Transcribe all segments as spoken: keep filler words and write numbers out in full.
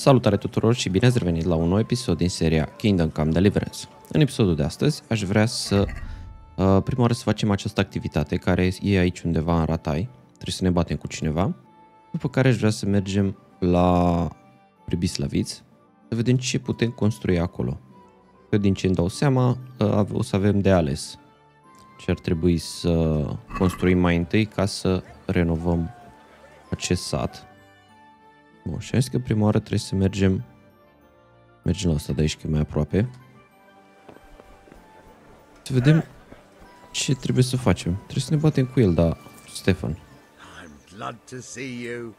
Salutare tuturor și bine ați revenit la un nou episod din seria Kingdom Come Deliverance. În episodul de astăzi aș vrea să, uh, prima oară să facem această activitate care e aici undeva în Ratai. Trebuie să ne batem cu cineva. După care aș vrea să mergem la Pribislaviți, să vedem ce putem construi acolo. Eu din ce îmi dau seama, uh, o să avem de ales ce ar trebui să construim mai întâi ca să renovăm acest sat. Bun, și am zis că prima oară trebuie să mergem Mergem la asta de aici, că e mai aproape. Să vedem ce trebuie să facem. Trebuie să ne batem cu el, da, Stefan. I'm glad to see you.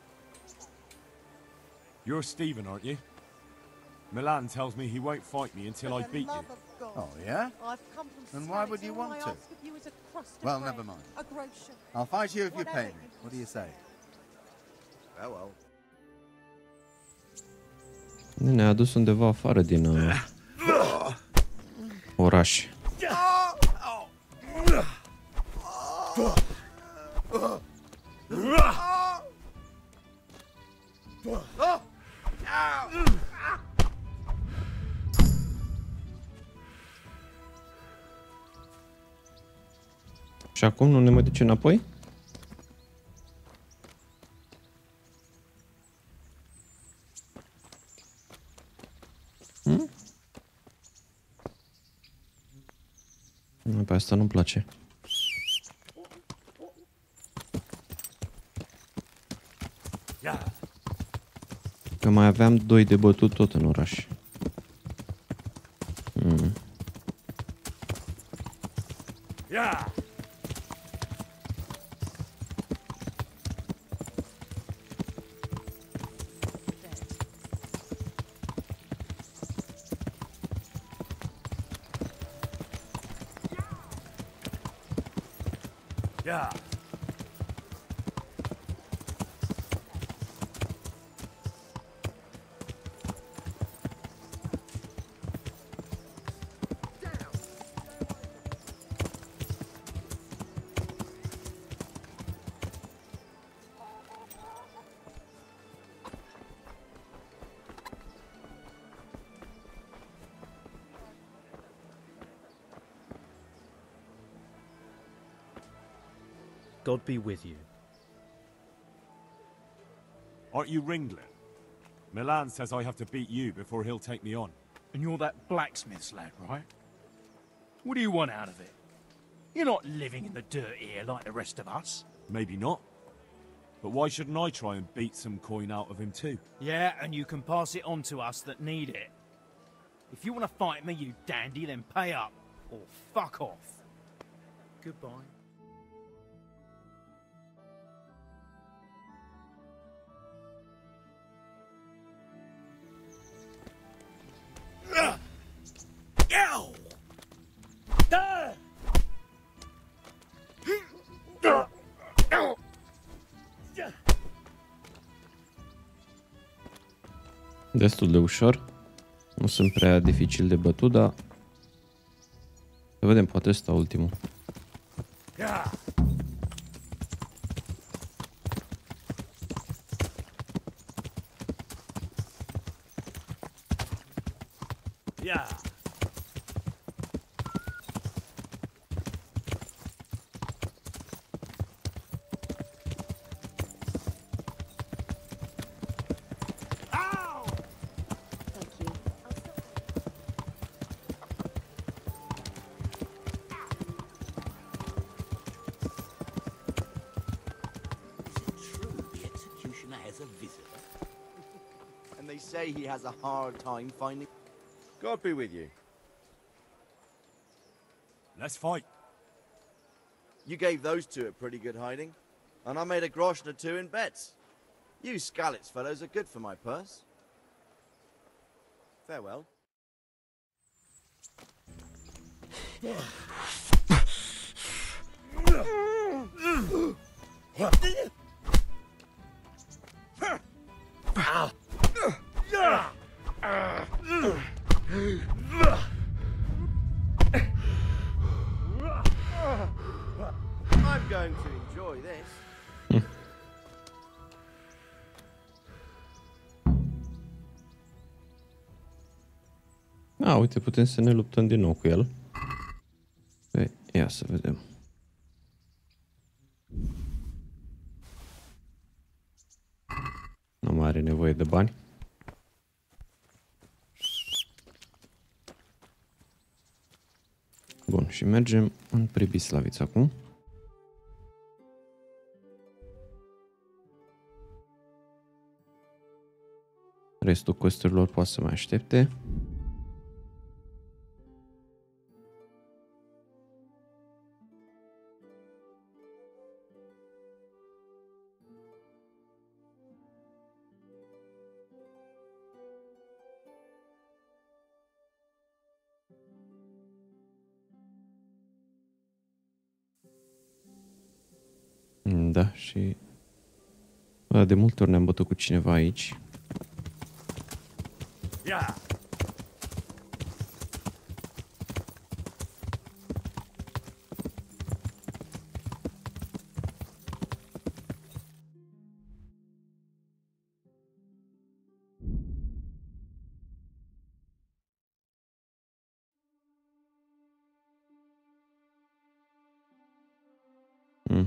You're Stephen, aren't you? Milan tells me he won't fight me until I beat you. Oh, yeah? Then why would you want to? Well, never mind. I'll fight you if you pay me. What do you say? Oh, well. Ne-a adus undeva afară din uh, oraș. Și acum nu ne mai duce înapoi? Hmm? Pe asta nu-mi place. Că mai aveam doi de bătut tot în oraș. Hmm. Yeah. God be with you. Aren't you Ringlet? Milan says I have to beat you before he'll take me on. And you're that blacksmith's lad, right? What do you want out of it? You're not living in the dirt here like the rest of us. Maybe not. But why shouldn't I try and beat some coin out of him too? Yeah, and you can pass it on to us that need it. If you want to fight me, you dandy, then pay up. Or fuck off. Goodbye. Destul de ușor. Nu sunt prea dificil de bătut, dar să vedem, poate ăsta ultimul. Yeah. Yeah. They say he has a hard time finding... God be with you. Let's fight. You gave those two a pretty good hiding, and I made a grosh and a two in bets. You Skalitz fellows are good for my purse. Farewell. I'm going to enjoy this. A, uite, putem să ne luptăm din nou cu el. Păi, ia să vedem. Nu mai are nevoie de bani. Bun, și mergem în Pribislaviț acum. Restul costurilor poate să mai aștepte. Da, și de multe ori ne-am bătut cu cineva aici. Yeah. Hmm.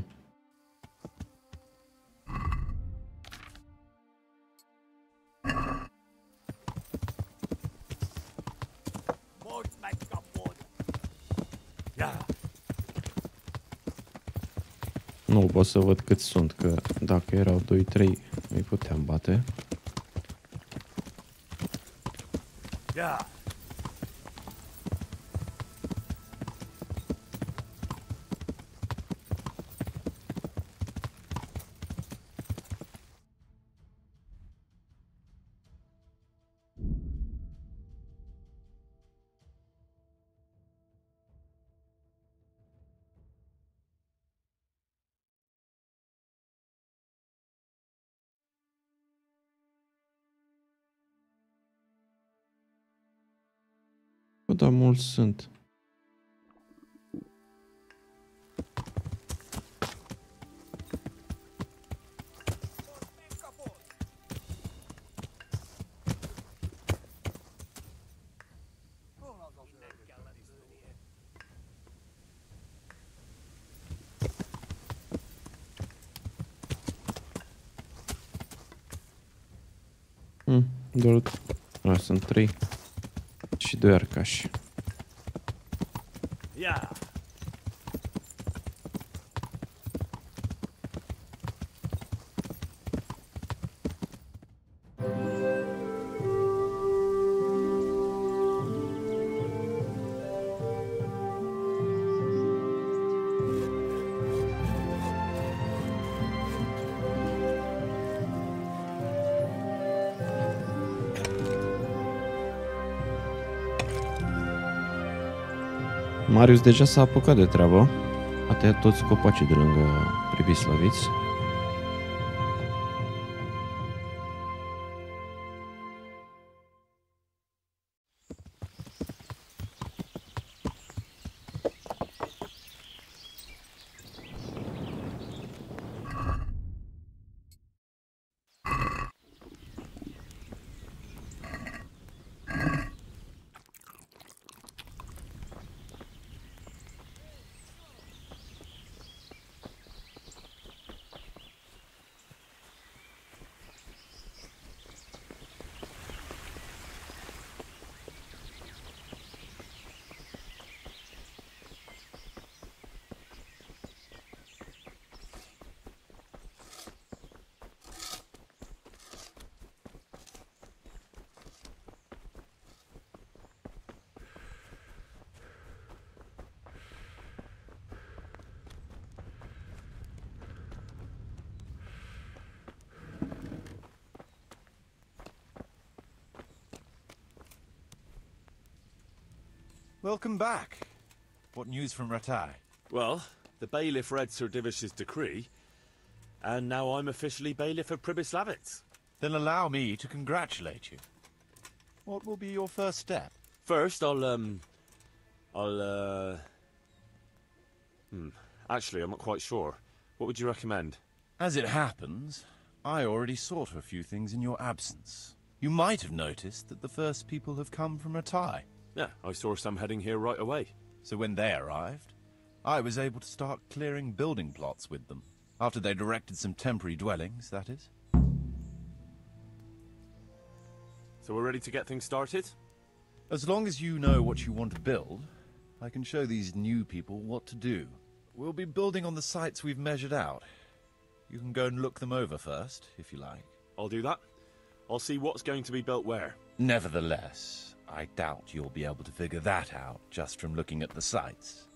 Nu pot să văd cât sunt, că dacă erau doi trei îi puteam bate. Yeah. Bă, dar mulți sunt. Hmm, doar... A, sunt trei. Și doi arcași. Yeah. Marius deja s-a apucat de treabă. A tăiat toți copacii de lângă Pribislaviț. Welcome back. What news from Rattay? Well, the bailiff read Sir Divish's decree, and now I'm officially bailiff of Pribyslavitz. Then allow me to congratulate you. What will be your first step? First, I'll, um... I'll, uh... Hmm. Actually, I'm not quite sure. What would you recommend? As it happens, I already saw to a few things in your absence. You might have noticed that the first people have come from Rattay. Yeah, I saw some heading here right away. So when they arrived, I was able to start clearing building plots with them. After they'd erected some temporary dwellings, that is. So we're ready to get things started? As long as you know what you want to build, I can show these new people what to do. We'll be building on the sites we've measured out. You can go and look them over first, if you like. I'll do that. I'll see what's going to be built where. Nevertheless, I doubt you'll be able to figure that out just from looking at the sites.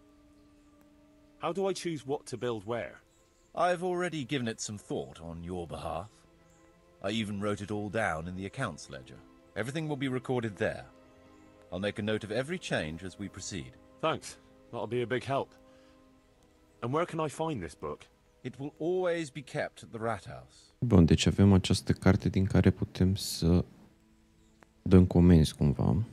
How do I choose what to build where? I've already given it some thought on your behalf. I even wrote it all down in the accounts ledger. Everything will be recorded there. I'll make a note of every change as we proceed. Thanks. That'll be a big help. And where can I find this book? It will always be kept at the Rat House. Bun, deci avem această carte din care putem să dăm comenzi cumva.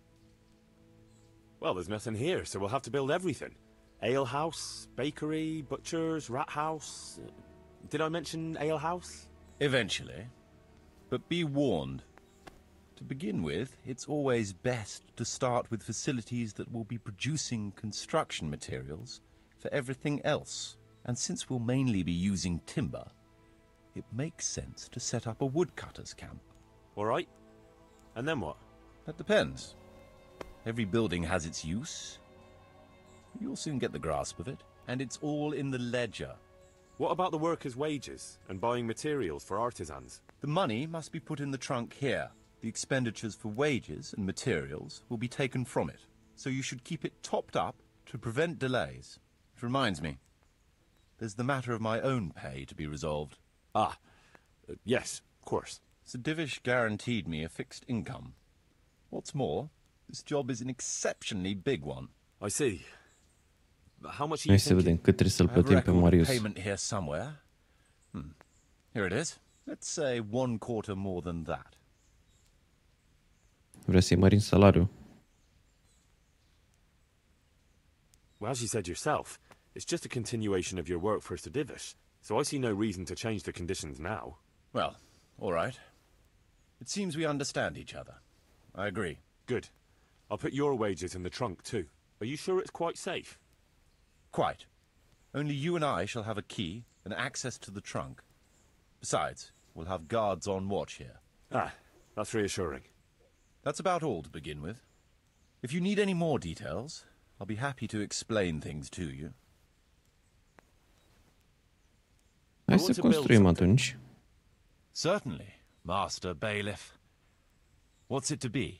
Well, there's nothing here, so we'll have to build everything. Ale house, bakery, butchers, rat house. Did I mention ale house? Eventually. But be warned. To begin with, it's always best to start with facilities that will be producing construction materials for everything else. And since we'll mainly be using timber, it makes sense to set up a woodcutter's camp. All right. And then what? That depends. Every building has its use. You'll soon get the grasp of it, and it's all in the ledger. What about the workers' wages and buying materials for artisans? The money must be put in the trunk here. The expenditures for wages and materials will be taken from it, so you should keep it topped up to prevent delays. It reminds me, there's the matter of my own pay to be resolved. Ah, uh, yes, of course. Sir Divish guaranteed me a fixed income. What's more, this job is an exceptionally big one. I see. But how much are you Hai să thinking? vedem cât trebuie să-l I have a plătim pe record of Marius. payment here somewhere. Hmm. Here it is. Let's say one quarter more than that. Vrea să-i mărim salariul. Well, as you said yourself, it's just a continuation of your work for Sir Divish, so I see no reason to change the conditions now. Well, all right. It seems we understand each other. I agree. Good. I'll put your wages in the trunk too. Are you sure it's quite safe? Quite. Only you and I shall have a key and access to the trunk. Besides, we'll have guards on watch here. Ah, that's reassuring. That's about all to begin with. If you need any more details, I'll be happy to explain things to you. Hai să construim atunci. Certainly, Master Bailiff. What's it to be?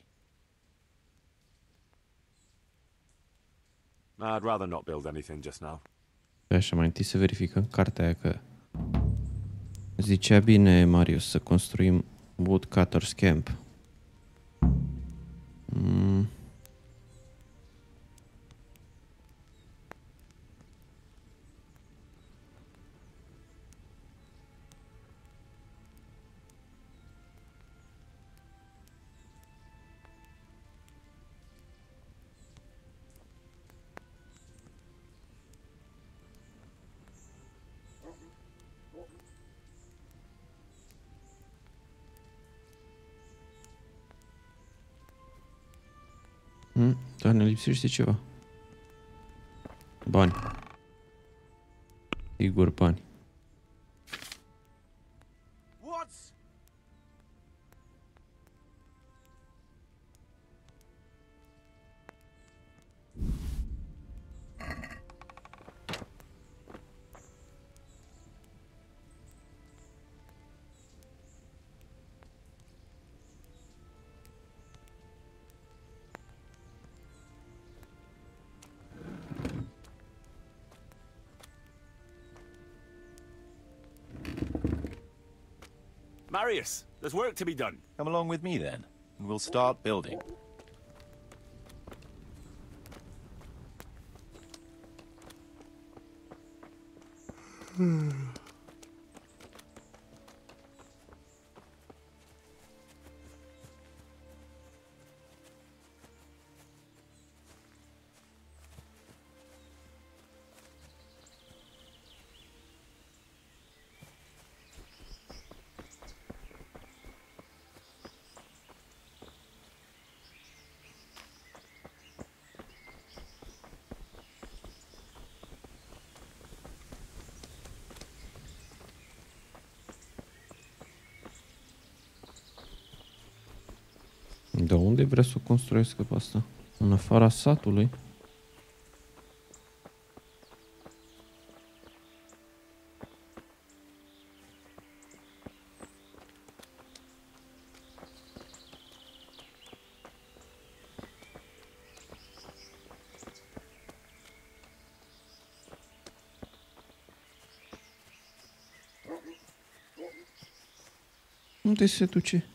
I'd rather not build anything just now. Așa, mai întâi să verificăm cartea aia că zicea bine Marius să construim Woodcutter's Camp. Mm. Mm, dar ne lipsește ceva. Bani. Sigur, bani. Marius, there's work to be done. Come along with me then, and we'll start building. De unde vrea să o construiesc pe asta? În afara satului? Unde se duce?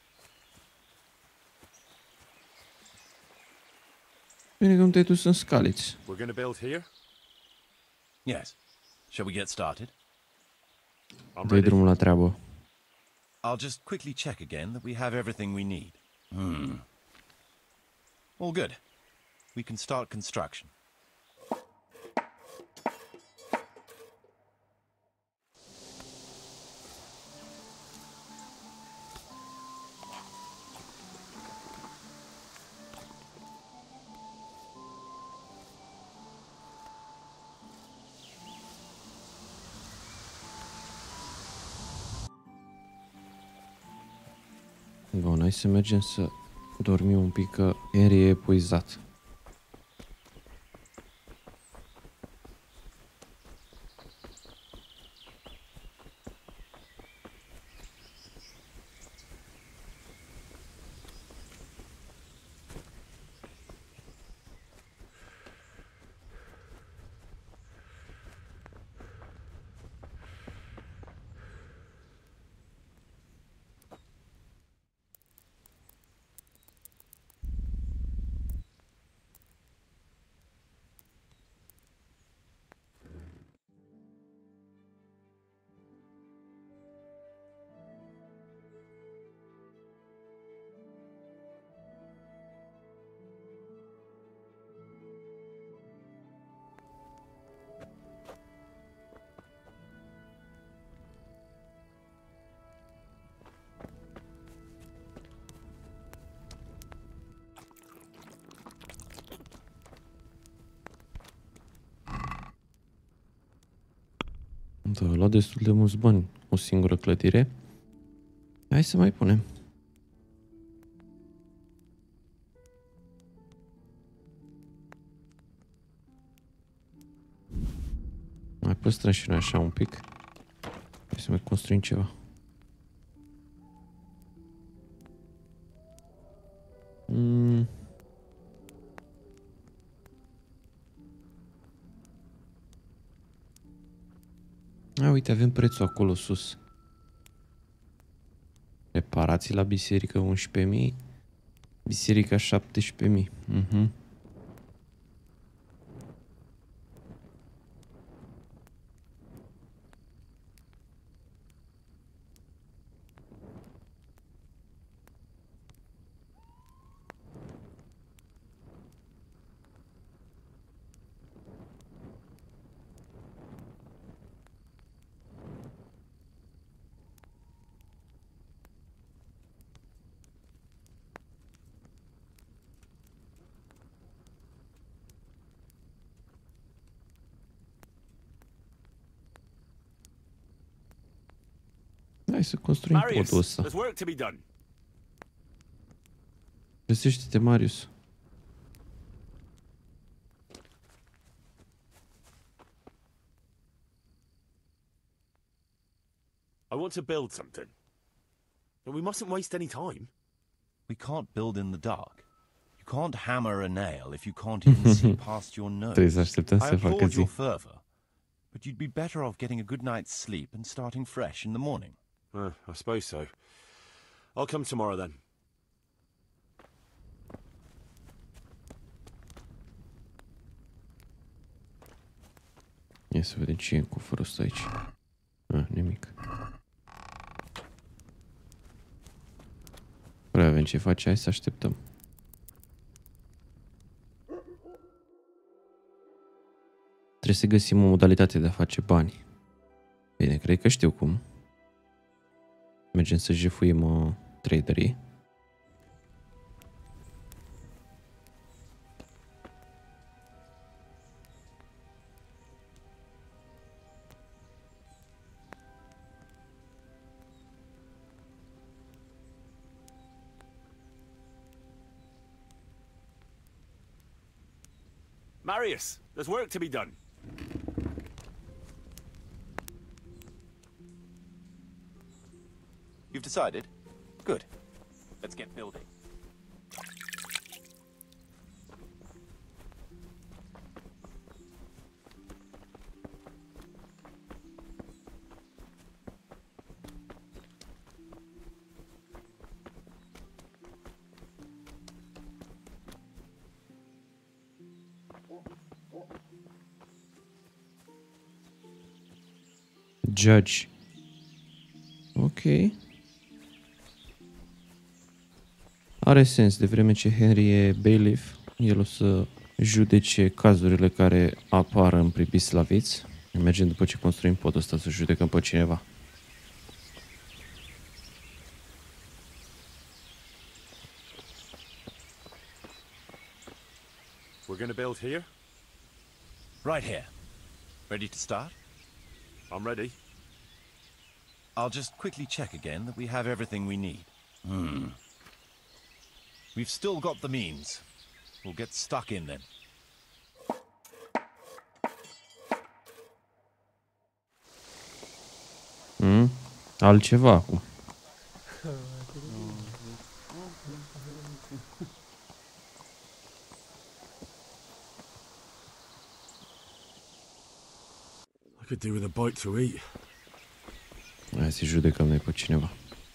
Bine că nu te-ai dus în Skalitz. We're gonna build here? Yes. Shall we get started? I'm Dă-i ready. drumul la treabă. I'll just quickly check again that we have everything we need. Hmm. All good. We can start construction. Bun, hai să mergem să dormim un pic, că Henry e epuizat. Da, a luat destul de mulți bani o singură clădire. Hai să mai punem. Mai păstrăm și noi așa un pic. Hai să mai construim ceva. Mm. A, uite, avem prețul acolo sus. Reparații la biserică unsprezece mii. Biserica șaptesprezece mii. Mhm. Hai să construim Marius, podul ăsta. there's work to be done. Găsește-te, Marius. I want to build something. But we mustn't waste any time. We can't build in the dark. You can't hammer a nail if you can't even see past your nose. Trebuie să așteptăm I să facă applaud zi. your fervor, but you'd be better off getting a good night's sleep and starting fresh in the morning. Uh, I suppose so. I'll come tomorrow then. Ia să vedem ce e în cufărul ăsta aici. Ah, nimic. Prea avem ce face, hai să așteptăm. Trebuie să găsim o modalitate de a face bani. Bine, cred că știu cum. Mergem să jefuim uh, traderii. Marius, there's work to be done. You've decided? Good. Let's get building. Judge. Ok. Are sens, de vreme ce Henry e bailiff, el o să judece cazurile care apar în pribislaviți. Mergem după ce construim podul ăsta să judecăm pe cineva. We're gonna build here? Right here. Ready to start? I'm ready. I'll just quickly check again that we have everything we need. Hmm. We've still got the means. We'll get stuck in then. Hmm? Altceva acum. I could do with a bite to eat. Hai să judecăm noi pe cineva.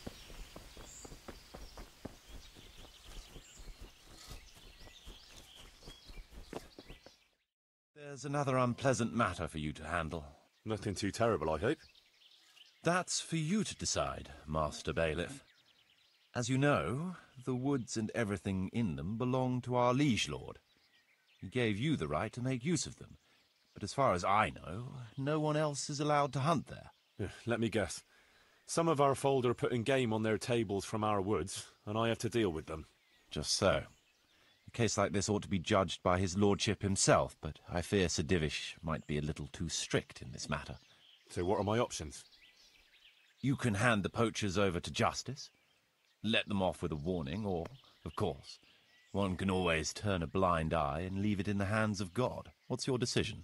There's another unpleasant matter for you to handle. Nothing too terrible, I hope. That's for you to decide, Master Bailiff. As you know, the woods and everything in them belong to our liege lord. He gave you the right to make use of them. But as far as I know, no one else is allowed to hunt there. Yeah, let me guess. Some of our fold are putting game on their tables from our woods, and I have to deal with them. Just so. A case like this ought to be judged by his lordship himself, but I fear Sir Divish might be a little too strict in this matter. So what are my options? You can hand the poachers over to justice, let them off with a warning, or, of course, one can always turn a blind eye and leave it in the hands of God. What's your decision?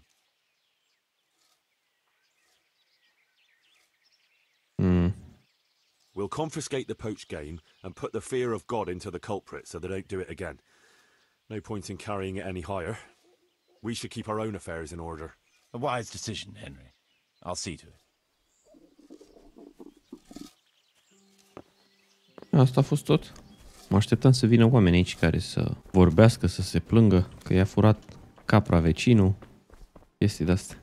Hmm. We'll confiscate the poached game and put the fear of God into the culprit so they don't do it again. No point in carrying it any higher. We should keep our own affairs in order. A wise decision, Henry. I'll see to it. Asta a fost tot. Mă așteptam să vină oameni aici care să vorbească, să se plângă că i-a furat capra vecinul. Chestii de-astea.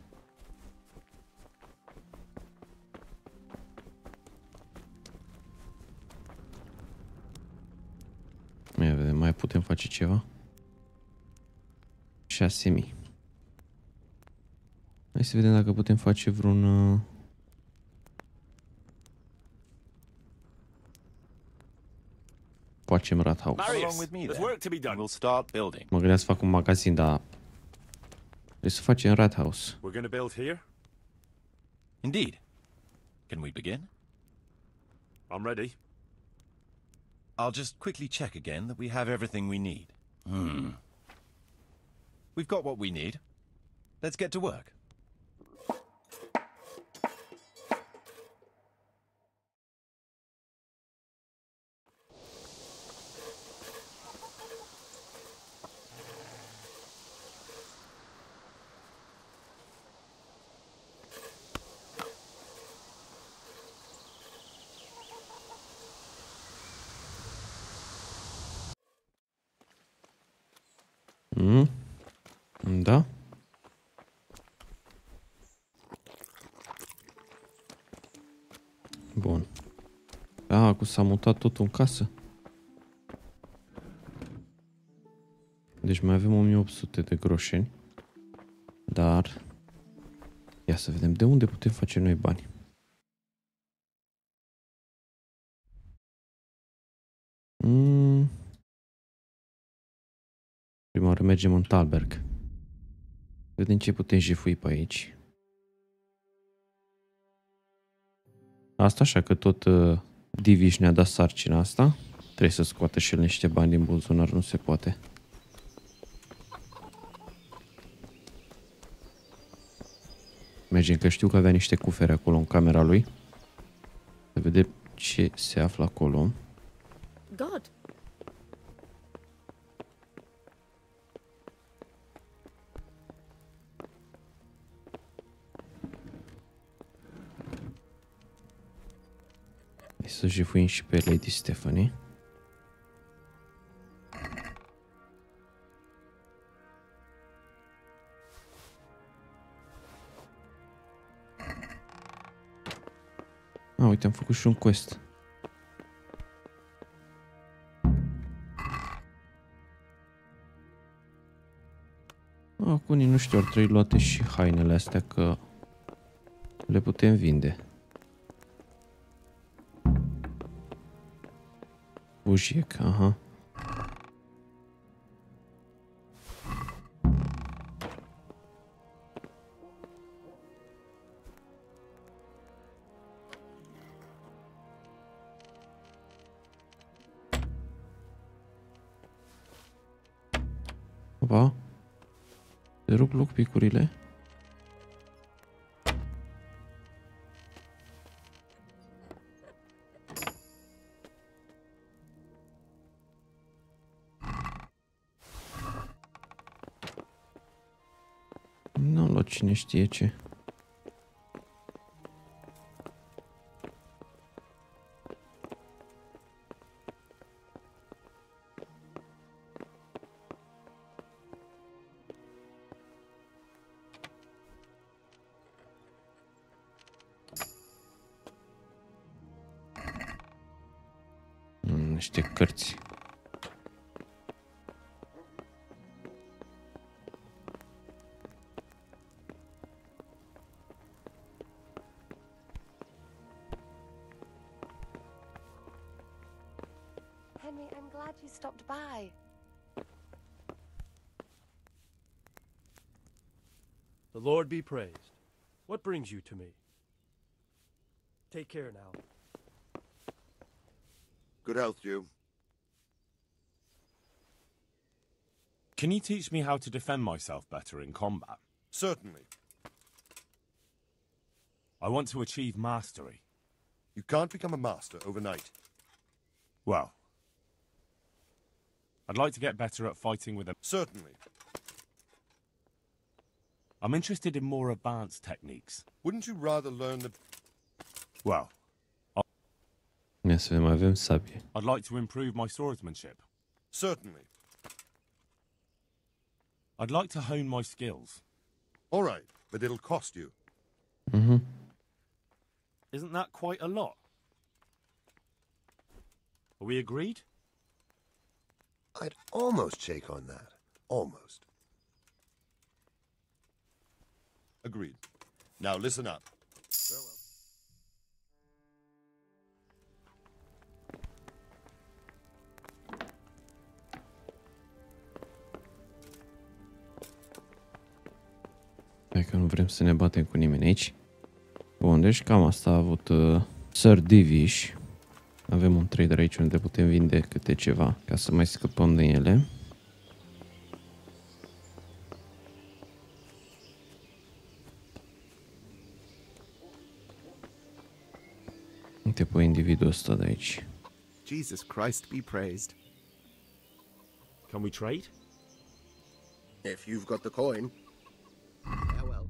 Ia vedem, mai putem face ceva? șase mii. Hai să vedem dacă putem face vreun... Uh... Facem Rathaus. We'll start building. Mă gândeam să fac un magazin, dar trebuie să facem Rathaus. We're gonna build here? Indeed. Can we begin? I'm ready. I'll just quickly check again that we have everything we need. Hmm. We've got what we need. Let's get to work. Mm. Da. Bun. Da, acum s-a mutat totul în casă. Deci mai avem o mie opt sute de groșeni. Dar ia să vedem de unde putem face noi bani. Mm. Prima oară mergem în Talberg. Vedem ce putem jefui pe aici. Asta așa că tot uh, Divish ne-a dat sarcina asta. Trebuie să scoată și el niște bani din buzunar, nu se poate. Mergem, că știu că avea niște cufere acolo în camera lui. Să vedem ce se află acolo. God. Hai să jefuim și pe Lady Stephanie. A, uite, am făcut și un quest. Acum unii nu știu, ar trebui luate și hainele astea, că le putem vinde. Bujiec, aha. Opa. Te rup lockpick-urile. Nu am luat cine știe ce. Niște cărți. Henry, I'm glad you stopped by. The Lord be praised. What brings you to me? Take care now. Good health to you. Can you teach me how to defend myself better in combat? Certainly. I want to achieve mastery. You can't become a master overnight. Well, I'd like to get better at fighting with a... Certainly. I'm interested in more advanced techniques. Wouldn't you rather learn the... Well, Ia să vedem, avem sabie. I'd like to improve my swordsmanship. Certainly. I'd like to hone my skills. All right, but it'll cost you. Mhm. Isn't that quite a lot? Are we agreed? I'd almost shake on that. Almost. Agreed. Now listen up. Farewell. Hai că nu vrem să ne batem cu nimeni aici. Bun, deci cam asta a avut uh, Sir Divish. Avem un trader aici unde putem vinde câte ceva ca să mai scăpăm din ele. Uite pe individul ăsta de aici. Jesus Christ be praised. Can we trade? If you've got the coin. Farewell.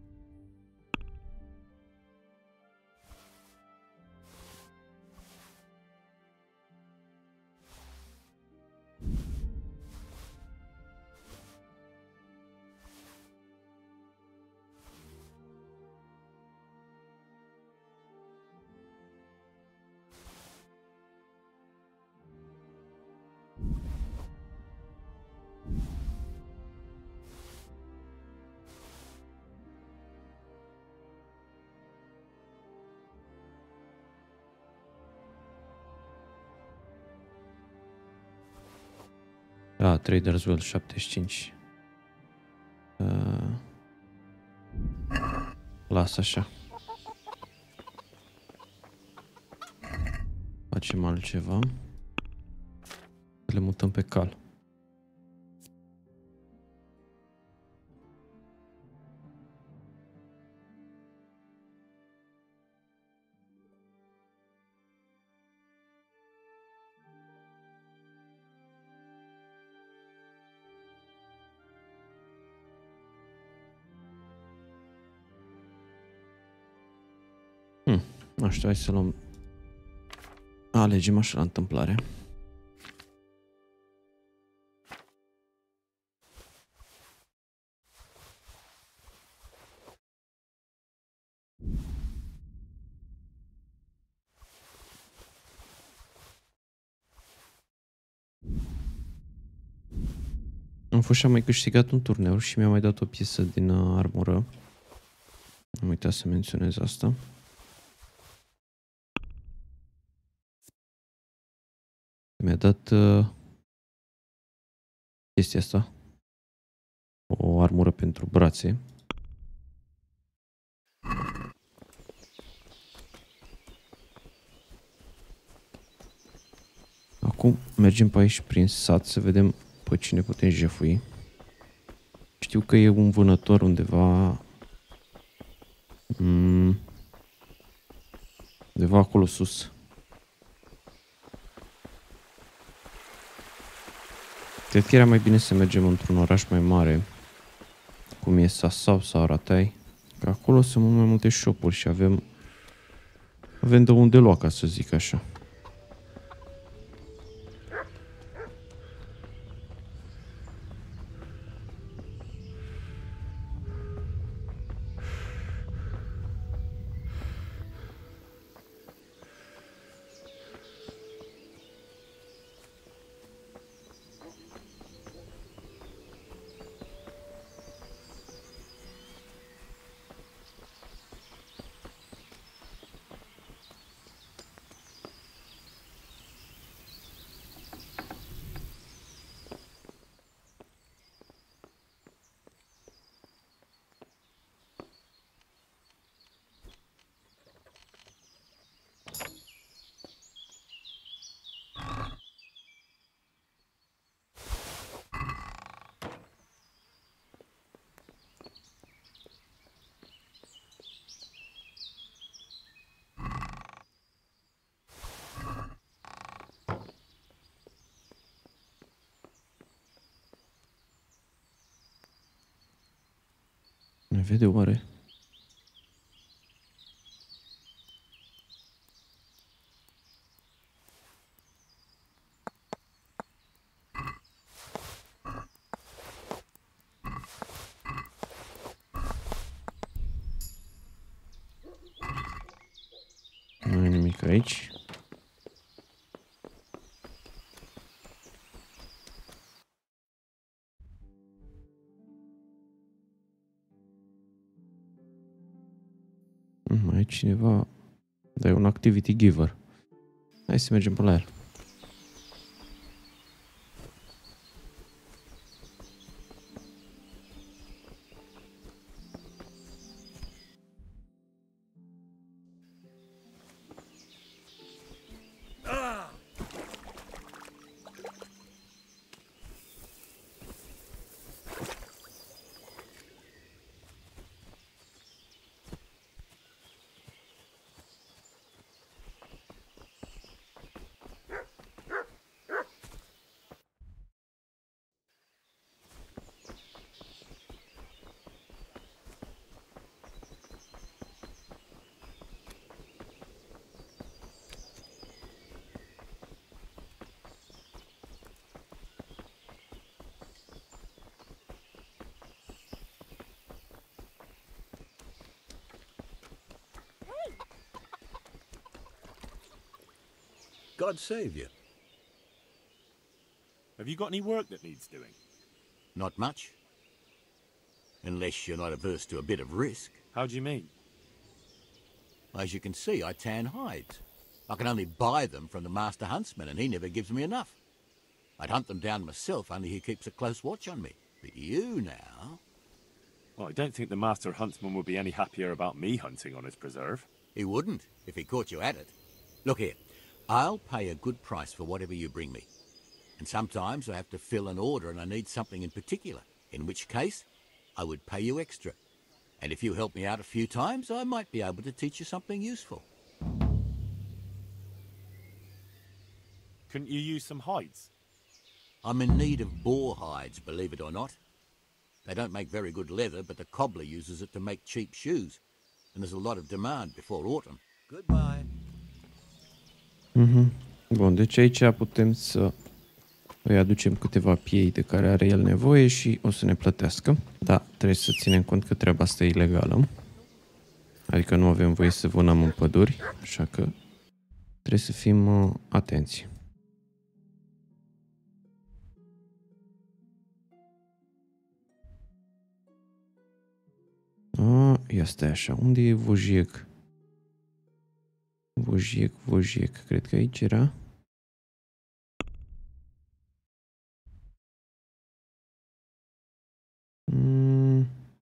Da, Traders World șaptezeci și cinci. Uh, las așa. Facem altceva. Le mutăm pe cal. Nu știu, hai să luăm... Alegem așa la întâmplare. Am fost și am mai câștigat un turneu și mi-a mai dat o piesă din uh, armură. Am uitat să menționez asta. Mi-a dat uh, chestia asta. O armură pentru brațe. Acum mergem pe aici prin sat să vedem pe cine putem jefui. Știu că e un vânător undeva... Mm, undeva acolo sus. Cred că era mai bine să mergem într-un oraș mai mare, cum e Sasau sau Ratai, că acolo sunt mult mai multe shop-uri și avem avem de unde lua, ca să zic așa. Ne vede oare? Nu e nimic aici. Mai e cineva, dar e un activity giver. Hai să mergem pe la el. God save you. Have you got any work that needs doing? Not much. Unless you're not averse to a bit of risk. How do you mean? As you can see, I tan hides. I can only buy them from the master huntsman, and he never gives me enough. I'd hunt them down myself, only he keeps a close watch on me. But you now... Well, I don't think the master huntsman would be any happier about me hunting on his preserve. He wouldn't, if he caught you at it. Look here, I'll pay a good price for whatever you bring me. And sometimes I have to fill an order and I need something in particular, in which case I would pay you extra. And if you help me out a few times, I might be able to teach you something useful. Couldn't you use some hides? I'm in need of boar hides, believe it or not. They don't make very good leather, but the cobbler uses it to make cheap shoes. And there's a lot of demand before autumn. Goodbye. Mhm. Bun, deci aici putem să îi aducem câteva piei de care are el nevoie și o să ne plătească. Da, trebuie să ținem cont că treaba asta e ilegală. Adică nu avem voie să vânăm în păduri, așa că trebuie să fim uh, atenți. A, ia stai așa, unde e Vojiec? Vojiec, Vojiec, cred că aici era. Mm.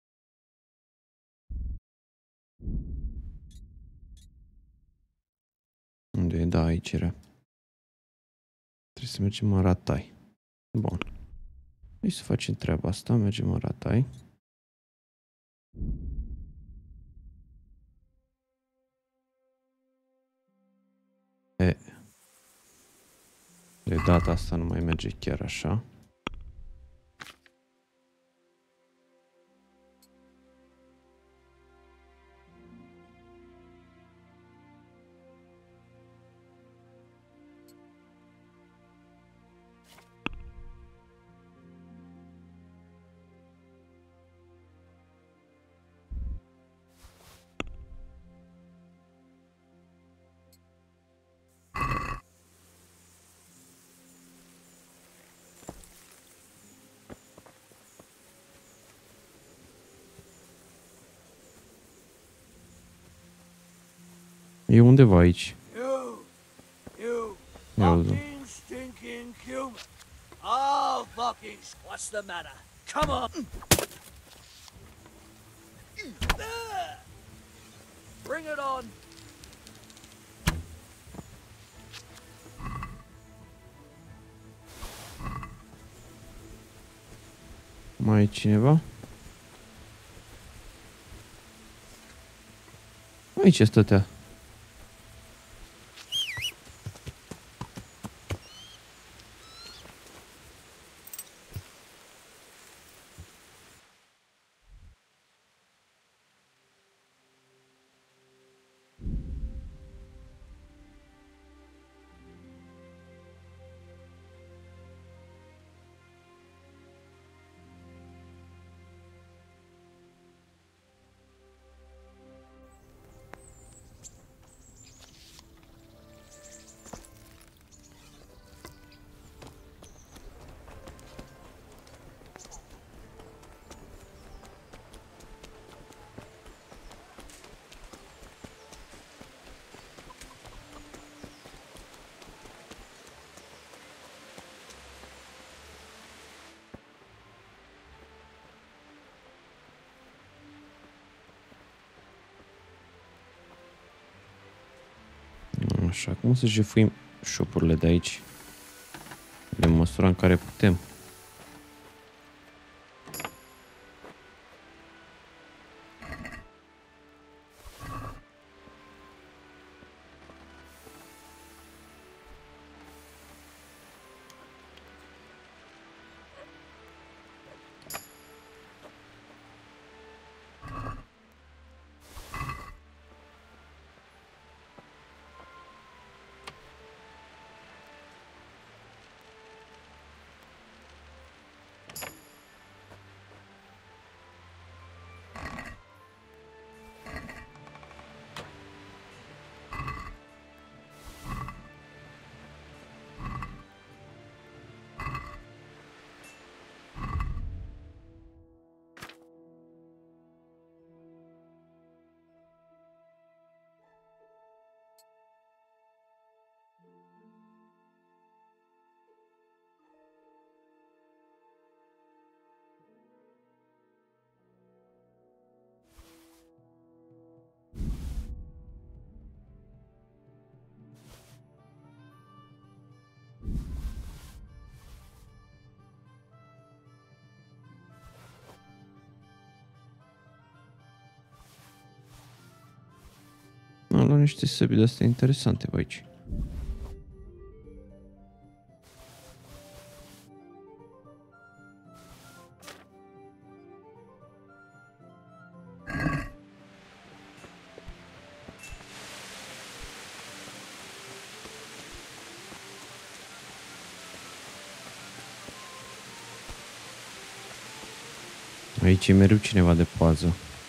Unde e? Da, aici era. Trebuie să mergem în Ratai. Bun. Hai să facem treaba asta, mergem în Ratai. E. De data asta nu mai merge chiar așa. E undeva aici. You, you, Ia uite. fucking stinking human. Oh, fucking, what's the matter? Come on. Bring it on. Mai e cineva? Aici stătea. Așa, cum o să jefuim șopurile de aici? În măsura în care putem. Am luat niște săbi de-astea interesante pe aici. Aici e mereu cineva de pază.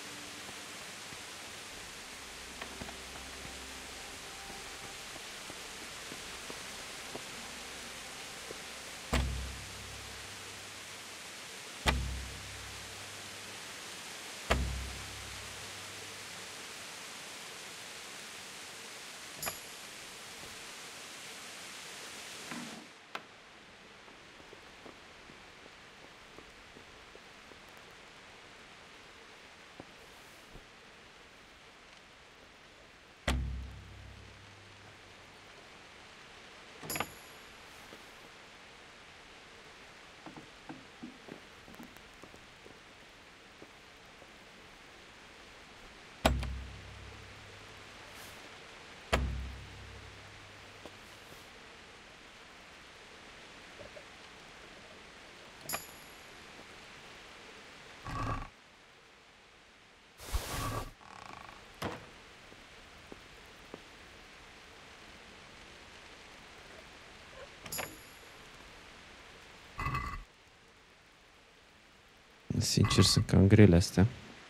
Sincer, sunt cam grele astea.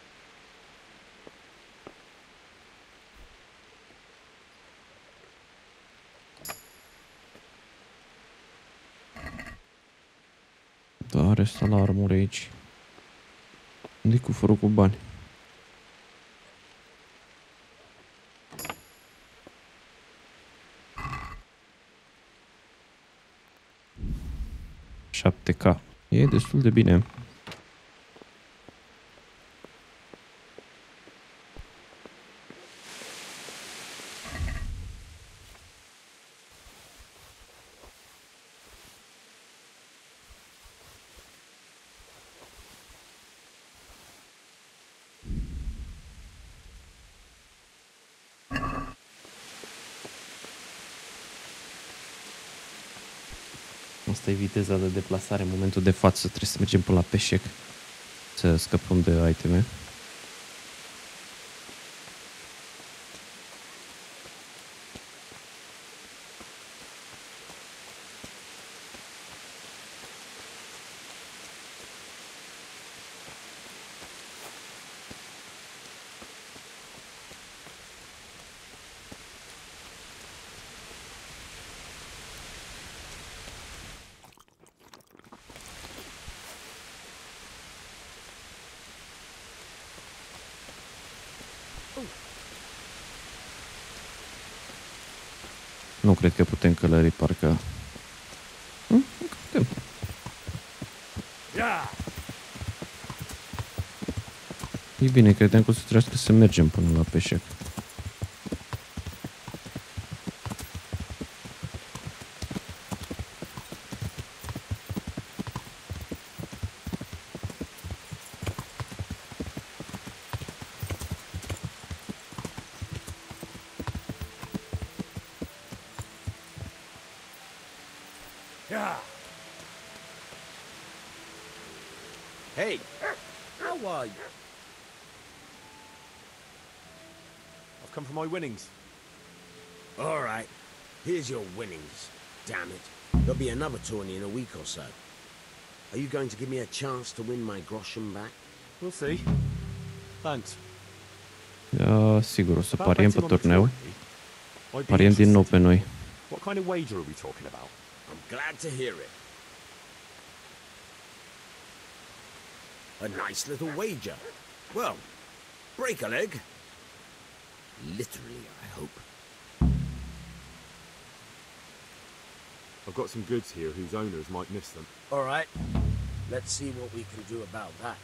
Da, resta la armură aici. Unde-i cufărul cu bani? șapte K. E destul de bine. Asta e viteza de deplasare în momentul de față. Trebuie să mergem până la peșec să scăpăm de iteme. Nu cred că putem călări, parcă... Hm? Putem. E bine, credeam că o să trebuiască să mergem până la peșec. Hey, how are you? I've come for my winnings. All right, here's your winnings. Damn it. There'll be another tourney in a week or so. Are you going to give me a chance to win my groschen back? We'll see. Thanks. Uh, sigur, o să pariem pe turneu. Pariem din nou pe noi. What kind of wager are we talking about? I'm glad to hear it. A nice little wager. Well, break a leg. Literally, I hope. I've got some goods here whose owners might miss them. All right. Let's see what we can do about that.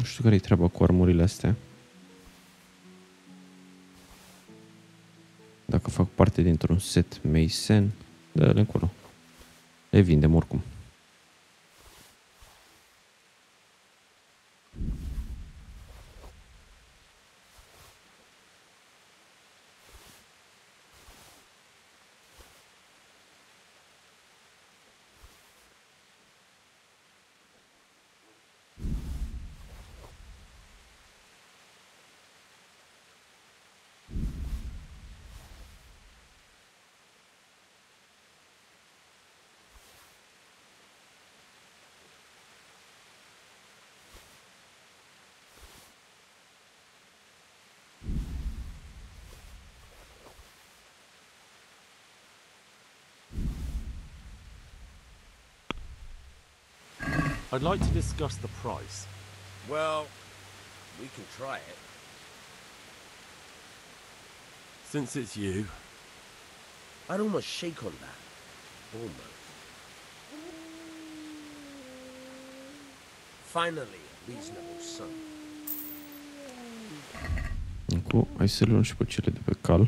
Nu știu care-i treaba cu armurile astea. Dacă fac parte dintr-un set Mason, dă-le încolo. Le vindem oricum. I'd like to discuss the price. Well, we can try it. Since it's you. I'd almost shake on that. Almost. Finally, a reasonable sum. Acum, hai să luăm și pe cele de pe cal.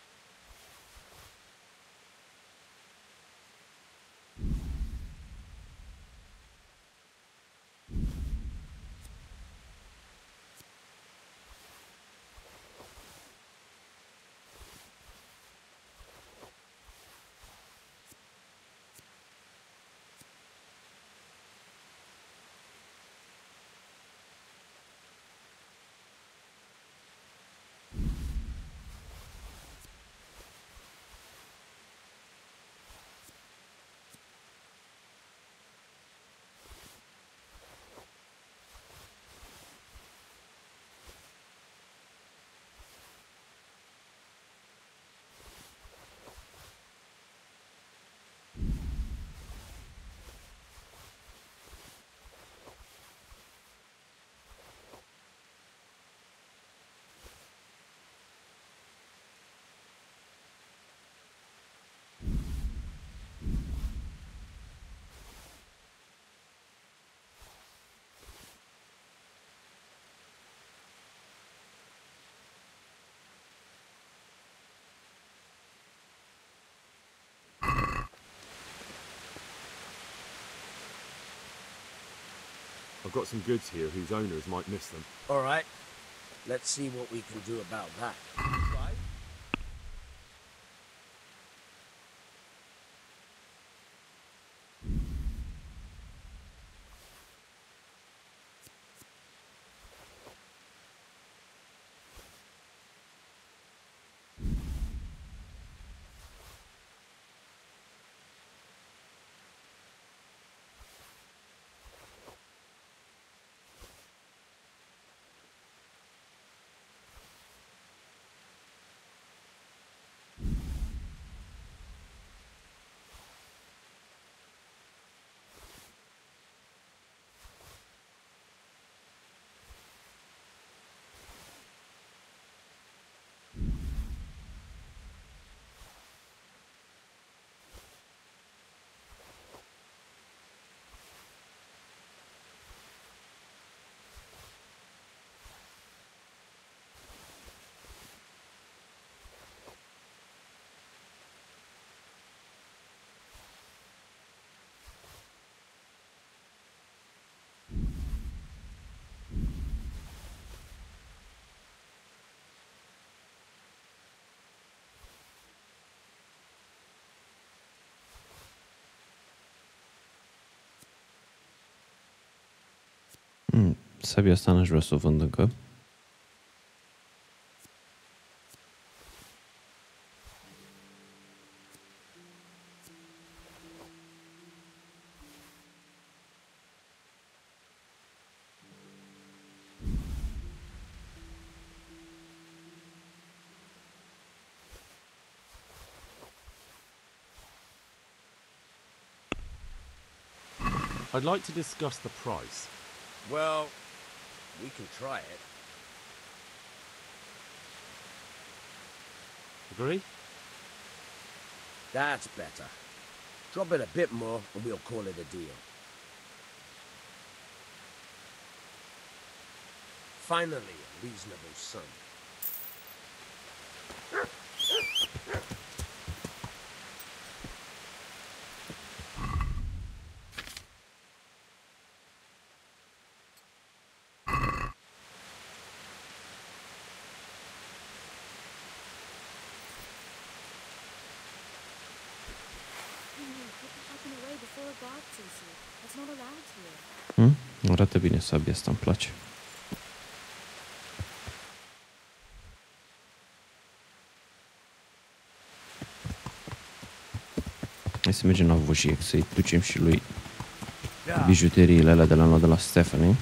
I've got some goods here whose owners might miss them. All right. Let's see what we can do about that. Right? Hmm, sabia asta n-aș vrea să o vând încă. I'd like to discuss the price. Well, we can try it. Agree? That's better. Drop it a bit more and we'll call it a deal. Finally, a reasonable sum. Hmm? Arată bine sabia asta, îmi place. Hai să mergem la Vojec, să-i ducem și lui bijuteriile alea de la noi de la Stephanie.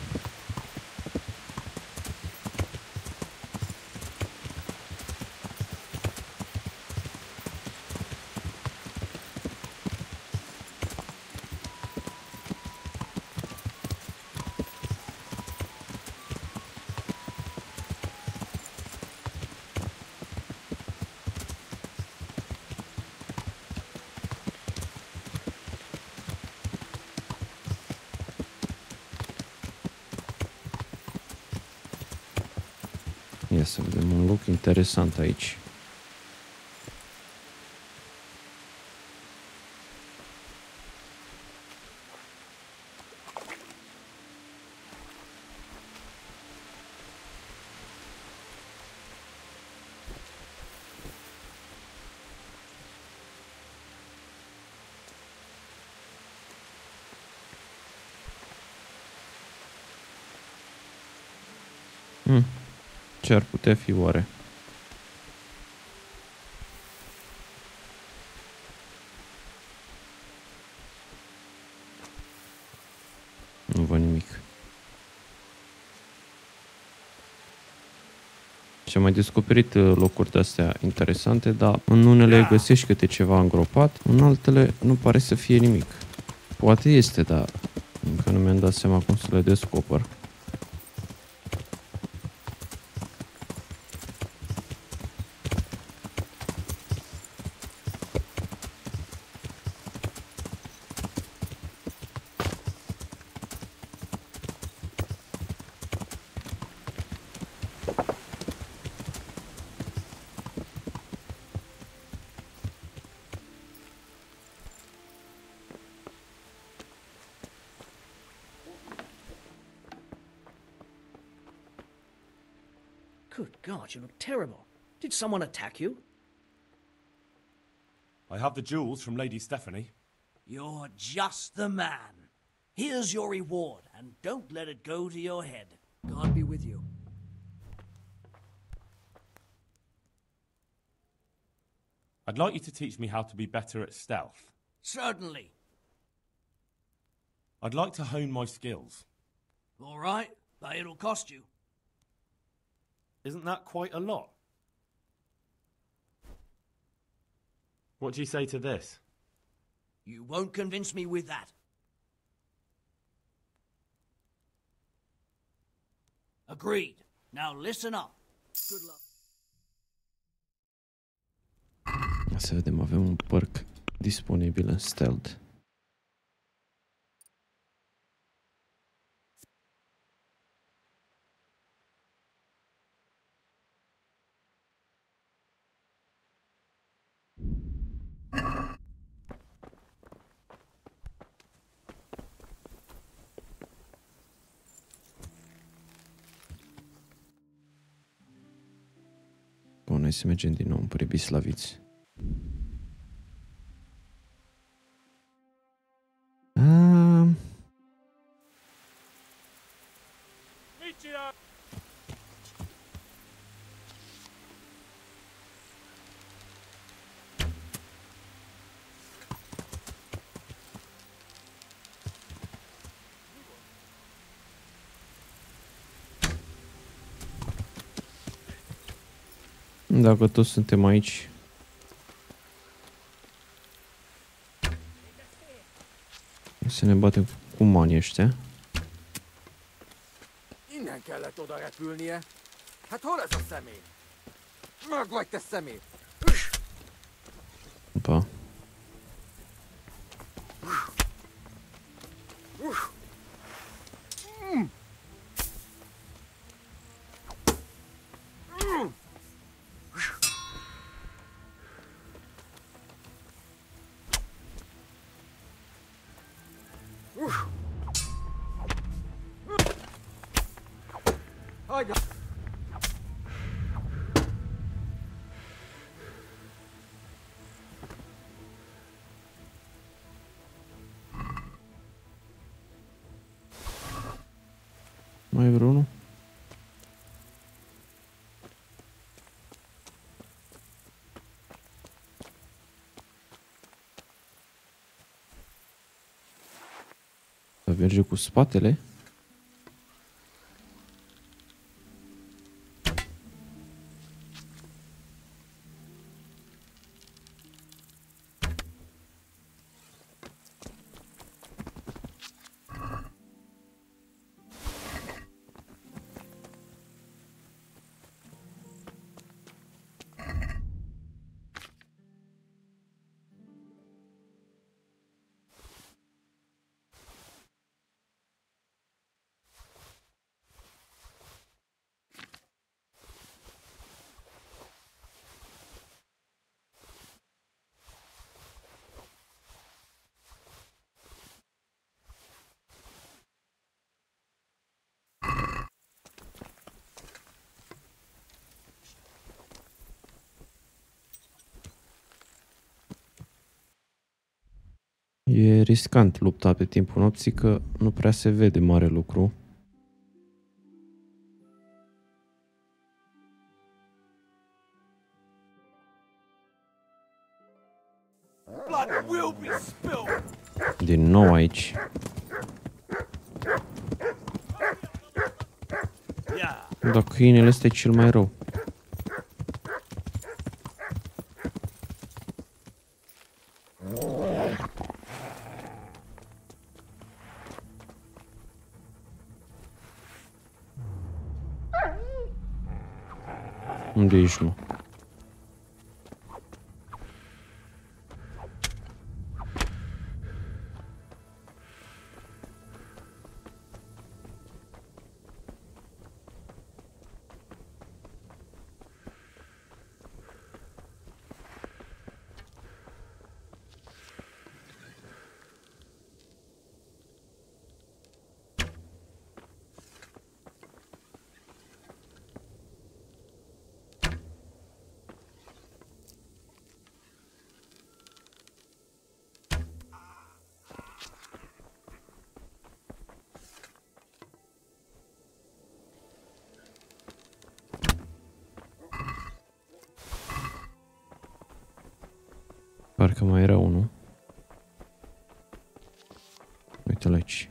Ia să vedem un loc interesant aici. Hmm. Ce ar putea fi oare? Nu văd nimic. Și am mai descoperit locuri de-astea interesante, dar în unele găsești câte ceva îngropat, în altele nu pare să fie nimic. Poate este, dar încă nu mi-am dat seama cum să le descoper. Good God, you look terrible. Did someone attack you? I have the jewels from Lady Stephanie. You're just the man. Here's your reward, and don't let it go to your head. God be with you. I'd like you to teach me how to be better at stealth. Certainly. I'd like to hone my skills. All right, but it'll cost you. Isn't that quite a lot? What do you say to this? You won't convince me with that. Agreed. Now listen up. Good luck. Să vedem, avem un perk disponibil în stealth. Bun, hai să mergem din nou în Pribislaviți. Um... Dacă toți suntem aici, să ne batem cu manii ăștia. Innen kellett oda repülnie. Hát hol ez a személy? Meg vagy te személy? Opa. Mai e vreunul? Merge cu spatele. E riscant lupta pe timpul nopții că nu prea se vede mare lucru. Din nou aici. Dar câinele ăsta e cel mai rău. Unde ești, mă? Parcă mai era unul. Uite-l aici.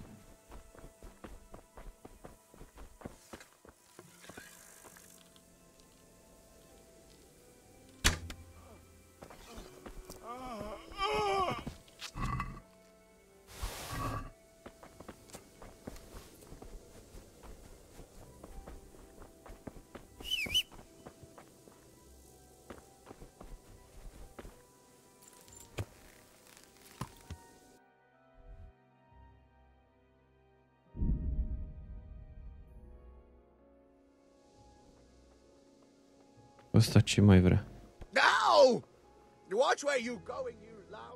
Ăsta ce mai vrea? No! Watch where you going, you loud.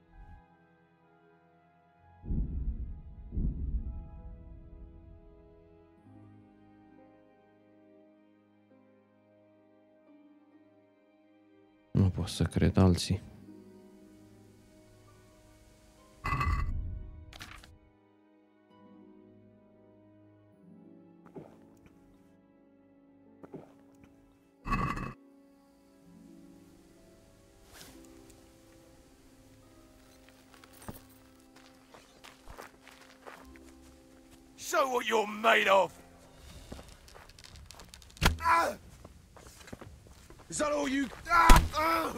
Nu pot să cred alții. Show what you're made of! Ah! Is that all you... Ah! Ah!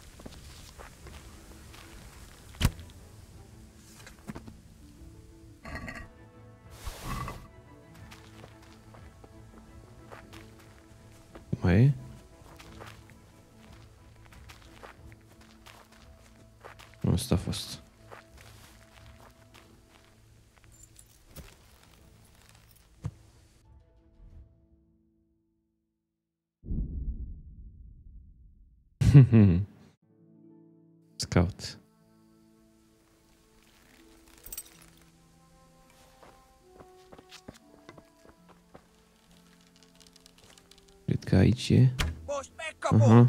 Mai e? Nu, ăsta a fost. Scout. că aici e. Aha.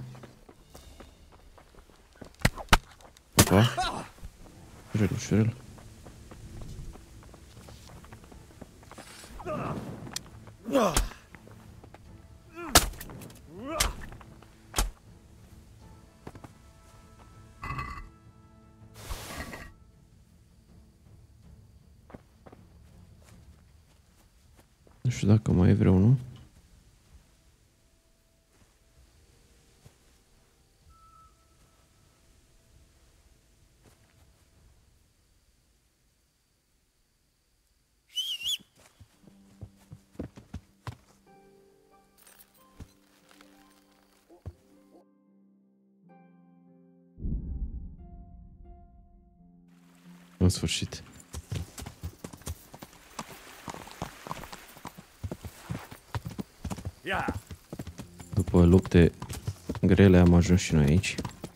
Opa. Ușurel, ușurel. Nu știu dacă mai e vreunul. În sfârșit. După lupte grele am ajuns și noi aici.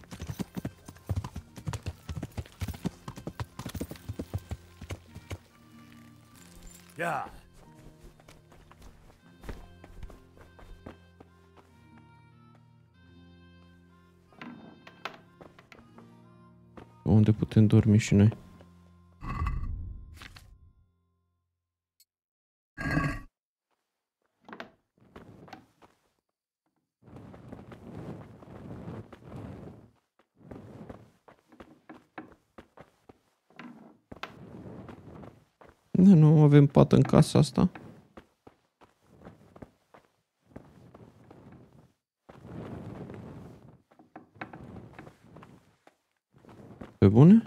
Unde putem dormi și noi? Da, nu avem pat în casa asta. Pe bune?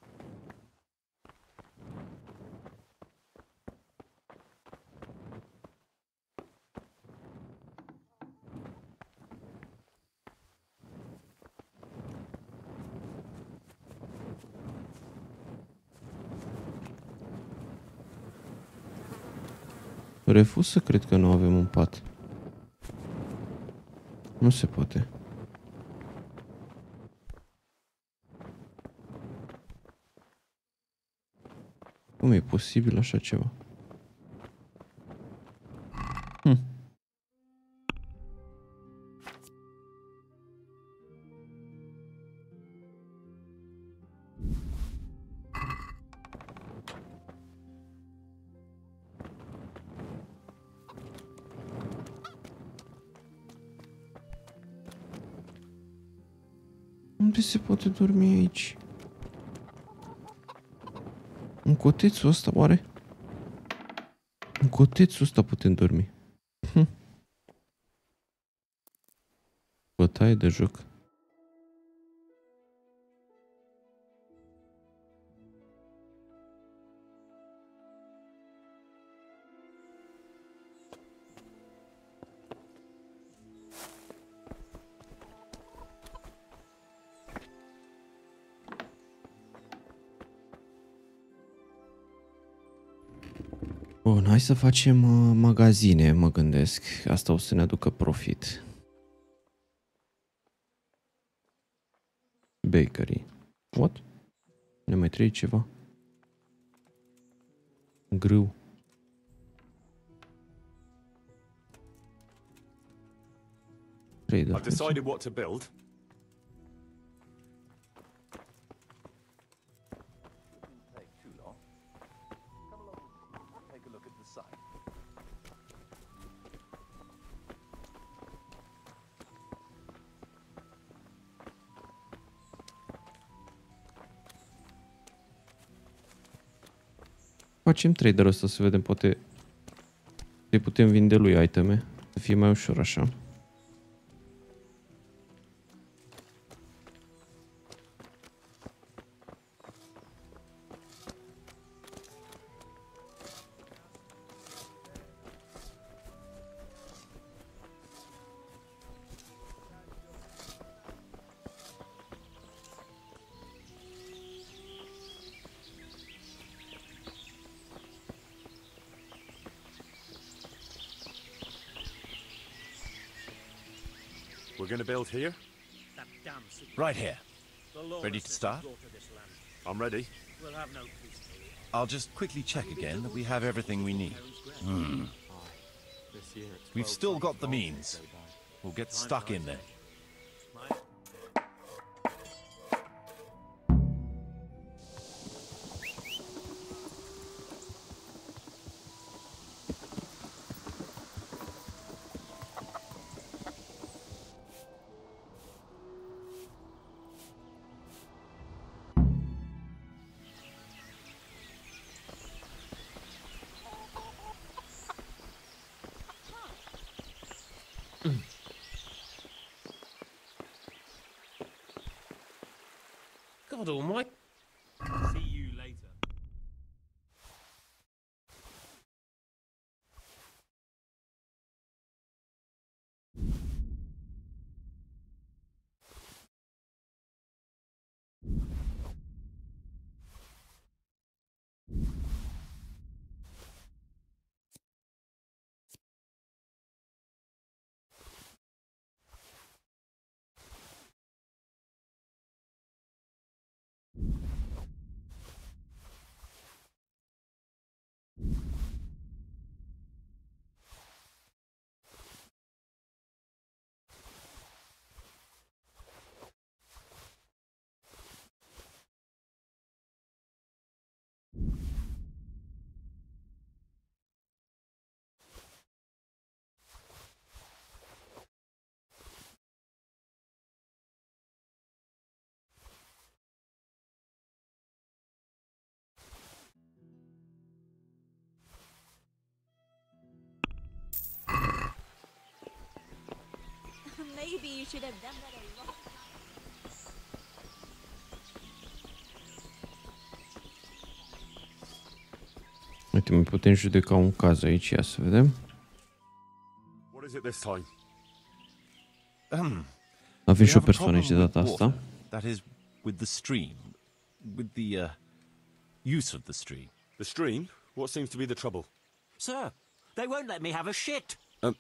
Refuz să cred că nu avem un pat. Nu se poate. Cum e posibil așa ceva? Hm. Unde se poate dormi aici? În cotețul ăsta, oare? În cotețul ăsta putem dormi. Hm. Bătaie de joc. Bun, hai să facem uh, magazine, mă gândesc. Asta o să ne aducă profit. Bakery. What? Ne mai trebuie ceva? Grâu. Trader. I've decided what to build. Facem trader ăsta să vedem, poate îi putem vinde lui iteme, să fie mai ușor așa. We're going to build here? Right here. Ready to start? I'm ready. I'll just quickly check again that we have everything we need. Hmm. We've still got the means. We'll get stuck in there. God almighty. See you later. Maybe you should have done that a long time. Uite, mai putem judeca un caz aici, ia să vedem. What is it this time? Um, Avem și o persoană aici de data asta. That is, with the stream, with the uh, use of the stream. The stream? What seems to be the trouble? Sir, they won't let me have a shit. Um,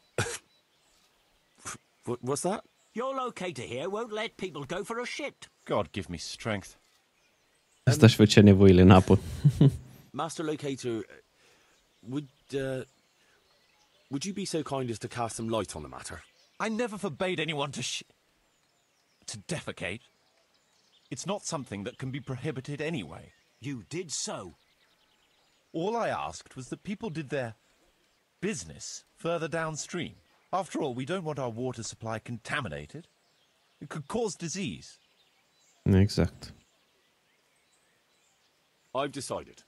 what, what's that? Your locator here won't let people go for a shit. God give me strength. Asta își făcea nevoile în apă. Master Locator, would uh, would you be so kind as to cast some light on the matter? I never forbade anyone to sh to defecate. It's not something that can be prohibited anyway. You did so. All I asked was that people did their business further downstream. After all, we don't want our water supply contaminated. It could cause disease. Exact. I've decided.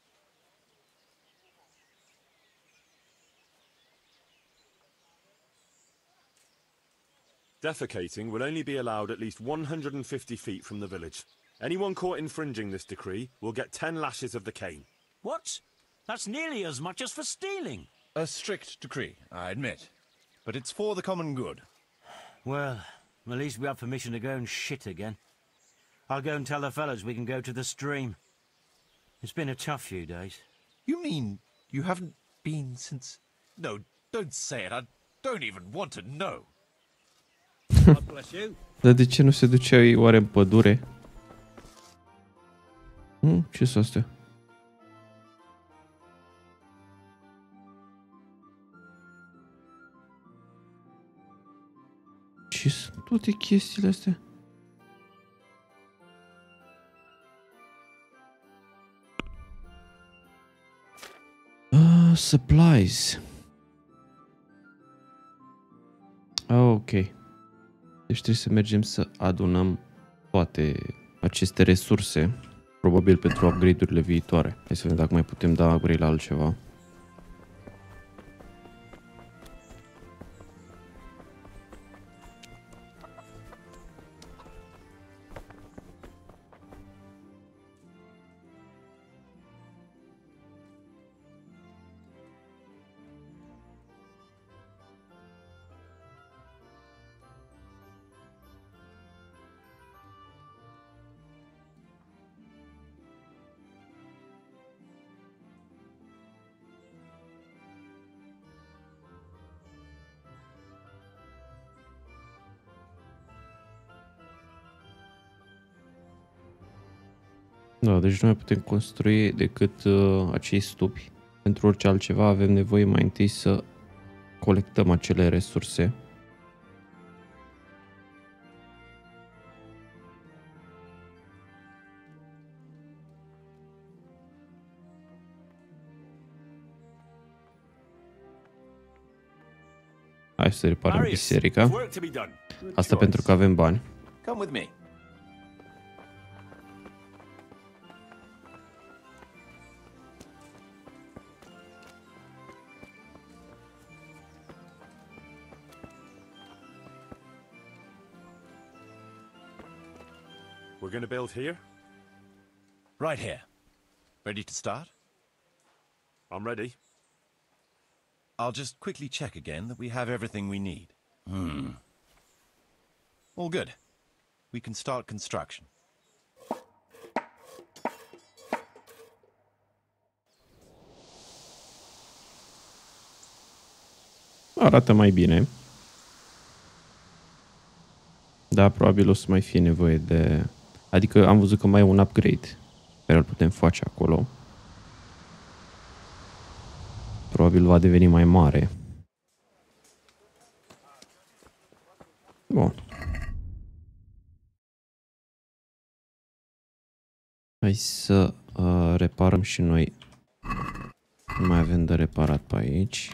Defecating will only be allowed at least one hundred fifty feet from the village. Anyone caught infringing this decree will get ten lashes of the cane. What? That's nearly as much as for stealing. A strict decree, I admit. But it's for the common good. Well, at least we have permission to go and shit again. I'll go and tell the fellas we can go to the stream. It's been a tough few days. You mean you haven't been since... No, don't say it. I don't even want to know. God bless you. Dar de ce nu se duceai oare în pădure? Hmm, ce sunt astea? Ce sunt toate chestiile astea? Uh, supplies. Ok. Deci trebuie să mergem să adunăm toate aceste resurse, probabil pentru upgrade-urile viitoare. Hai să vedem dacă mai putem da upgrade la altceva. Da, deci nu mai putem construi decât uh, acei stupi. Pentru orice altceva avem nevoie mai întâi să colectăm acele resurse Hai să reparăm Marius, biserica. work to be done. Asta pentru că avem bani. Come with me. We're gonna build here? Right here. Ready to start? I'm ready. I'll just quickly check again that we have everything we need. Hmm. All good. We can start construction. Arată mai bine. Da, probabil o să mai fie nevoie de... Adică am văzut că mai e un upgrade care îl putem face acolo. Probabil va deveni mai mare. Bun. Hai să uh, reparăm și noi. Nu mai avem de reparat pe aici.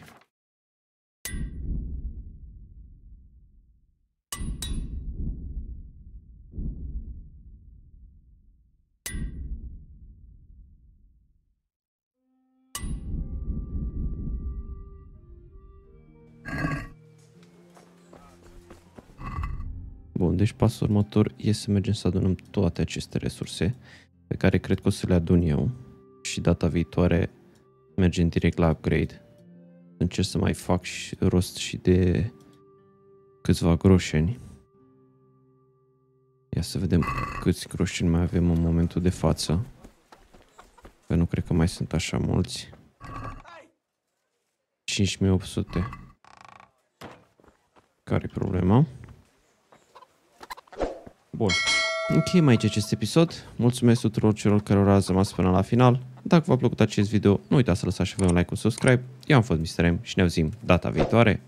Bun, deci pasul următor e să mergem să adunăm toate aceste resurse pe care cred că o să le adun eu și data viitoare mergem direct la upgrade. Încerc să mai fac și rost și de câțiva groșeni. Ia să vedem câți groșeni mai avem în momentul de față. Că nu cred că mai sunt așa mulți. cinci mii opt sute. Care-i problema? Bun. Încheiem aici acest episod. Mulțumesc tuturor celor care au rămas până la final. Dacă v-a plăcut acest video, nu uitați să lăsați și voi un like, un subscribe. Eu am fost mister M și ne auzim data viitoare.